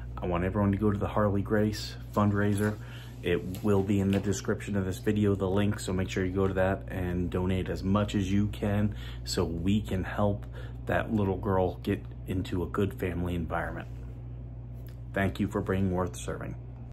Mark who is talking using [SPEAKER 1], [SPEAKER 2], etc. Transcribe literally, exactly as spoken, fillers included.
[SPEAKER 1] I want everyone to go to the Harley Grace fundraiser. It will be in the description of this video, the link, so make sure you go to that and donate as much as you can so we can help that little girl get into a good family environment. Thank you for being worth serving.